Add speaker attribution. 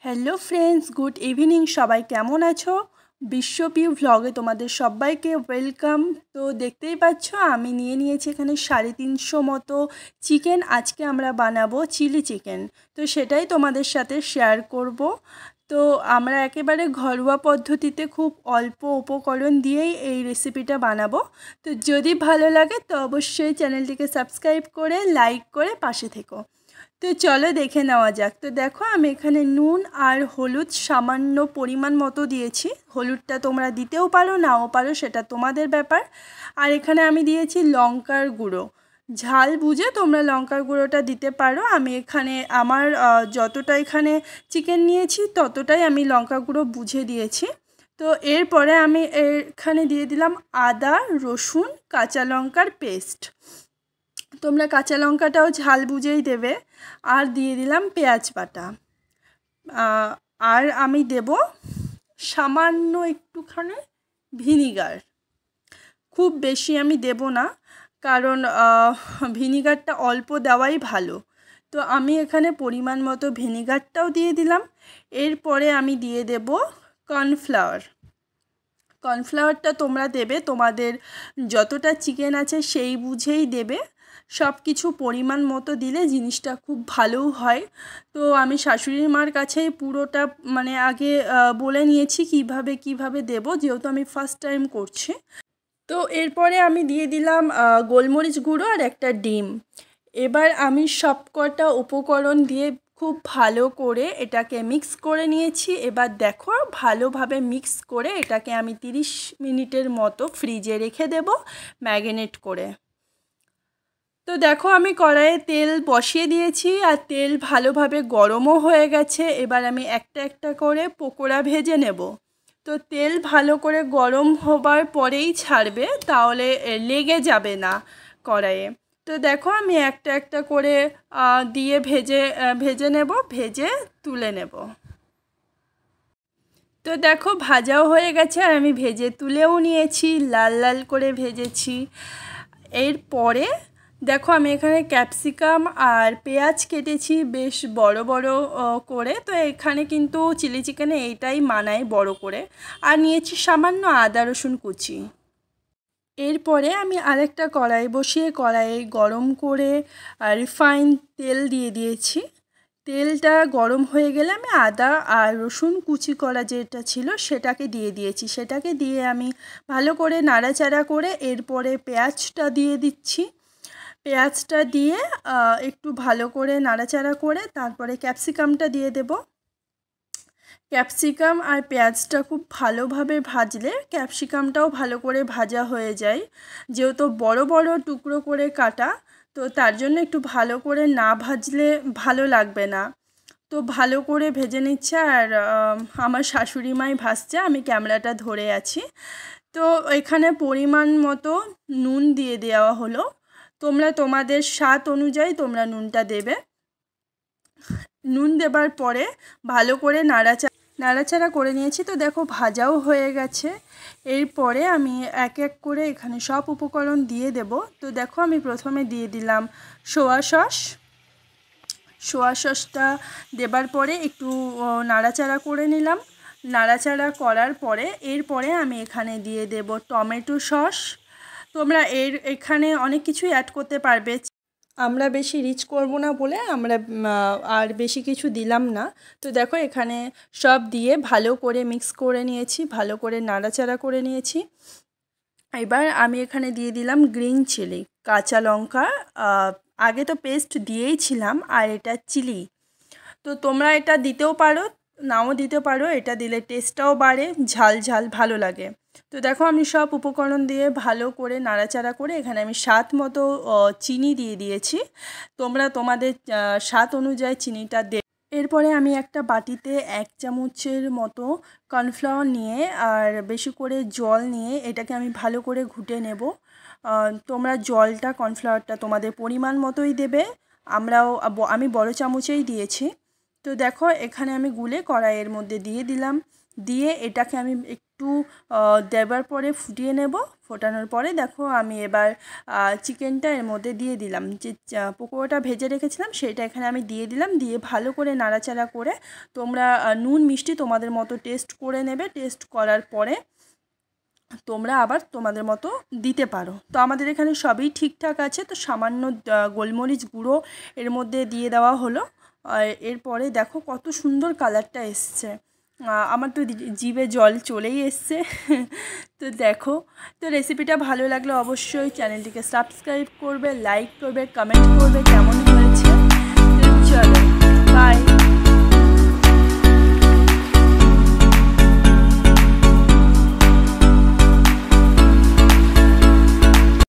Speaker 1: Hello friends, good evening. সবাই কেমন আছো? বিশ্বপি ভ্লগে তোমাদের সবাইকে ওয়েলকাম। তো দেখতেই পাচ্ছ আমি নিয়েছি এখানে 350 মতো চিকেন। আজকে আমরা বানাবো চিলি চিকেন, তো সেটাই তোমাদের সাথে শেয়ার করব। তো আমরা একেবারে ঘরোয়া পদ্ধতিতে খুব অল্প উপকরণ দিয়েই এই রেসিপিটা বানাবো। তো যদি ভালো লাগে তো অবশ্যই চ্যানেলটিকে সাবস্ক্রাইব করে লাইক করে পাশে থেকো। তো চলো দেখে নেওয়া যাক। তো দেখো আমি এখানে নুন আর হলুদ সামান্য পরিমাণ মতো দিয়েছি। হলুদটা তোমরা দিতেও পারো নাও পারো, সেটা তোমাদের ব্যাপার। আর এখানে আমি দিয়েছি লঙ্কার গুঁড়ো, ঝাল বুঝে তোমরা লঙ্কার গুঁড়োটা দিতে পারো। আমি এখানে আমার যতটা এখানে চিকেন নিয়েছি ততটাই আমি লঙ্কা গুঁড়ো বুঝে দিয়েছি। তো এরপরে আমি এখানে দিয়ে দিলাম আদা রসুন কাঁচা লঙ্কার পেস্ট। তোমরা কাঁচা লঙ্কাটাও ঝাল বুঝেই দেবে। আর দিয়ে দিলাম পেঁয়াজ বাটা। আর আমি দেব সামান্য একটুখানি ভিনিগার, খুব বেশি আমি দেব না, কারণ ভিনিগারটা অল্প দেওয়াই ভালো। তো আমি এখানে পরিমাণ মতো ভিনিগারটাও দিয়ে দিলাম। এরপরে আমি দিয়ে দেব কর্নফ্লাওয়ার। কর্নফ্লাওয়ারটা তোমরা দেবে তোমাদের যতটা চিকেন আছে সেই বুঝেই দেবে। সব কিছু পরিমাণ মতো দিলে জিনিসটা খুব ভালোও হয়। তো আমি শাশুড়ির মার কাছেই পুরোটা মানে আগে বলে নিয়েছি কিভাবে দেব, যেহেতু আমি ফার্স্ট টাইম করছি। তো এরপরে আমি দিয়ে দিলাম গোলমরিচ গুঁড়ো আর একটা ডিম। এবার আমি সবকটা উপকরণ দিয়ে খুব ভালো করে এটাকে মিক্স করে নিয়েছি। এবার দেখো ভালোভাবে মিক্স করে এটাকে আমি 30 মিনিটের মতো ফ্রিজে রেখে দেব ম্যারিনেট করে। তো দেখো আমি কড়াইয়ে তেল বসিয়ে দিয়েছি আর তেল ভালোভাবে গরমও হয়ে গেছে। এবার আমি একটা একটা করে পকোড়া ভেজে নেব। তো তেল ভালো করে গরম হবার পরেই ছাড়বে, তাহলে লেগে যাবে না কড়াইয়ে। তো দেখো আমি একটা একটা করে দিয়ে ভেজে নেব, ভেজে তুলে নেব। তো দেখো ভাজাও হয়ে গেছে আর আমি ভেজে তুলেও নিয়েছি, লাল লাল করে ভেজেছি। এরপরে দেখো আমি এখানে ক্যাপসিকাম আর পেঁয়াজ কেটেছি বেশ বড় বড় করে। তো এখানে কিন্তু চিলি চিকেনে এইটাই মানায় বড় করে। আর নিয়েছি সামান্য আদা রসুন কুচি। এরপরে আমি আরেকটা কড়াই বসিয়ে কড়াইয়ে গরম করে রিফাইন তেল দিয়ে দিয়েছি। তেলটা গরম হয়ে গেলে আমি আদা আর রসুন কুচি করা যেটা ছিল সেটাকে দিয়ে দিয়েছি। সেটাকে দিয়ে আমি ভালো করে নাড়াচাড়া করে এরপরে পেঁয়াজটা দিয়ে দিচ্ছি। পেঁয়াজটা দিয়ে একটু ভালো করে নাড়াচাড়া করে তারপরে ক্যাপসিকামটা দিয়ে দেব। ক্যাপসিকাম আর পেঁয়াজটা খুব ভালোভাবে ভাজলে ক্যাপসিকামটাও ভালো করে ভাজা হয়ে যায়, যেহেতু বড় বড় টুকরো করে কাটা। তো তার জন্য একটু ভালো করে না ভাজলে ভালো লাগবে না। তো ভালো করে ভেজে নিচ্ছে আর আমার শাশুড়ি মাই ভাজছে, আমি ক্যামেরাটা ধরে আছি। তো এখানে পরিমাণ মতো নুন দিয়ে দেওয়া হলো। তোমরা তোমাদের স্বাদ অনুযায়ী তোমরা নুনটা দেবে। নুন দেবার পরে ভালো করে নাড়াচাড়া করে নিয়েছি। তো দেখো ভাজাও হয়ে গেছে। এরপরে আমি এক এক করে এখানে সব উপকরণ দিয়ে দেব। তো দেখো আমি প্রথমে দিয়ে দিলাম সোয়া সসটা দেবার পরে একটু নাড়াচাড়া করে নিলাম। নাড়াচাড়া করার পরে এরপরে আমি এখানে দিয়ে দেব টমেটো সস। তোমরা এখানে অনেক কিছুই অ্যাড করতে পারবে। আমরা বেশি রিচ করব না বলে আমরা আর বেশি কিছু দিলাম না। তো দেখো এখানে সব দিয়ে ভালো করে মিক্স করে নিয়েছি, ভালো করে নাড়াচাড়া করে নিয়েছি। এবার আমি এখানে দিয়ে দিলাম গ্রিন চিলি, কাঁচা লঙ্কা। আগে তো পেস্ট দিয়েই ছিলাম, আর এটা চিলি। তো তোমরা এটা দিতেও পারো নাও দিতে পারো, এটা দিলে টেস্টটাও বাড়ে, ঝাল ঝাল ভালো লাগে। তো দেখো আমি সব উপকরণ দিয়ে ভালো করে নাড়াচাড়া করে এখানে আমি স্বাদ মতো চিনি দিয়ে দিয়েছি। তোমরা তোমাদের স্বাদ অনুযায়ী চিনিটা দে। এরপরে আমি একটা বাটিতে 1 চামচের মতো কর্নফ্লাওয়ার নিয়ে আর বেশি করে জল নিয়ে এটাকে আমি ভালো করে ঘুটে নেব। তোমরা জলটা কর্নফ্লাওয়ারটা তোমাদের পরিমাণ মতোই দেবে। আমি বড় চামচেই দিয়েছি। তো দেখো এখানে আমি গুলে কড়াইয়ের মধ্যে দিয়ে দিলাম। দিয়ে এটাকে আমি একটু দেবার পরে ফুটিয়ে নেব। ফোটানোর পরে দেখো আমি এবার চিকেনটা এর মধ্যে দিয়ে দিলাম, যে পকোড়াটা ভেজে রেখেছিলাম সেটা এখানে আমি দিয়ে দিলাম। দিয়ে ভালো করে নাড়াচাড়া করে তোমরা নুন মিষ্টি তোমাদের মতো টেস্ট করে নেবে। টেস্ট করার পরে তোমরা আবার তোমাদের মতো দিতে পারো। তো আমাদের এখানে সবই ঠিকঠাক আছে, তো সামান্য গোলমরিচ গুঁড়ো এর মধ্যে দিয়ে দেওয়া হলো। এরপরে দেখো কত সুন্দর কালারটা এসছে, আমার তো জিভে জল চলেই এসছে। তো দেখো, তো রেসিপিটা ভালো লাগলে অবশ্যই চ্যানেলটিকে সাবস্ক্রাইব করবে, লাইক করবে, কমেন্ট করবে কেমন